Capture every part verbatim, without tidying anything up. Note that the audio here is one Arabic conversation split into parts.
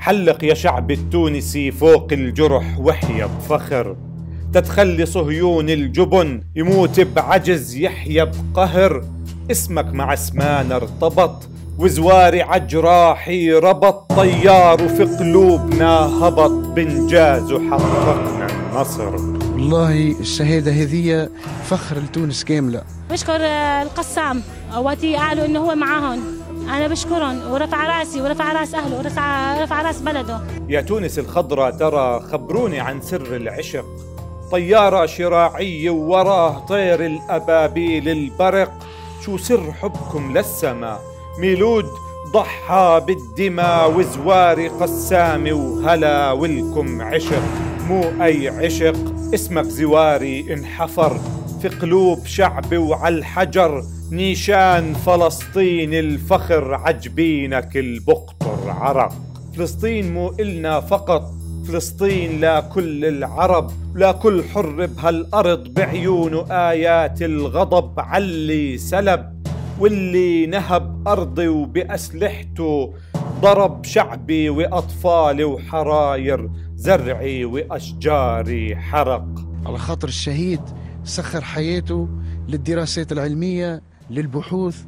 حلق يا شعب التونسي فوق الجرح واحيا بفخر، تتخلي صهيون الجبن يموت بعجز يحيا بقهر. اسمك مع اسمانا ارتبط وزواري عجراحي ربط، طيار وفي قلوبنا هبط بإنجاز وحققنا النصر. والله الشهادة هذه فخر لتونس كاملة. بشكر القسام وقتي قالوا انه هو معاهم، انا بشكرهم ورفع راسي ورفع راس اهله ورفع رفع راس بلده. يا تونس الخضراء ترى خبروني عن سر العشق، طيارة شراعية ووراه طير الأبابيل البرق، شو سر حبكم للسما؟ ميلود ضحى بالدماء وزواري قسامي وهلا ولكم عشق، مو أي عشق، اسمك زواري انحفر في قلوب شعبي وعلى الحجر، نيشان فلسطين الفخر عجبينك البقطر عرق. فلسطين مو إلنا فقط، فلسطين لا كل العرب، لا كل حر بهالأرض بعيونه آيات الغضب علي سلب، واللي نهب أرضي وبأسلحته ضرب شعبي وأطفالي وحراير زرعي وأشجاري حرق. على خاطر الشهيد سخر حياته للدراسات العلمية للبحوث،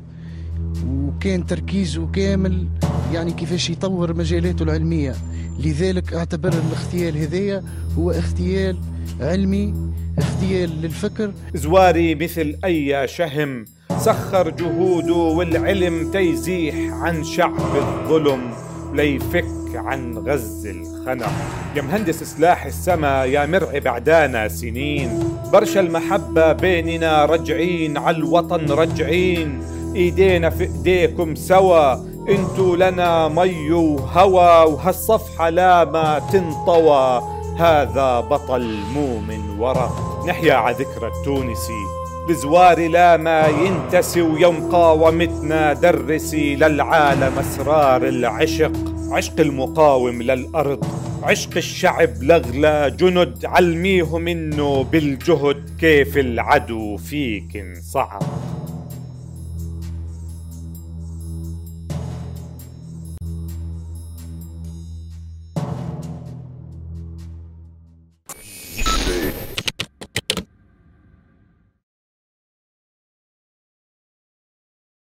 وكان تركيزه كامل يعني كيفاش يطور مجالاته العلمية، لذلك اعتبر الاغتيال هذايا هو اغتيال علمي، اغتيال للفكر. زواري مثل أي شهم سخر جهوده والعلم تيزيح عن شعب الظلم ليفك عن غز الخنق. يا مهندس سلاح السما يا مرعي بعدانا سنين، برشا المحبة بيننا رجعين عالوطن رجعين، ايدينا في ايديكم سوا، انتو لنا مي وهوى، وهالصفحة لا ما تنطوى، هذا بطل مو من ورق. نحيا على ذكرى التونسي لزواري لا ما ينتسي، ويوم قاومتنا درسي للعالم اسرار العشق، عشق المقاوم للأرض، عشق الشعب لغلى جند، علميهم انه بالجهد كيف العدو فيك انصعب.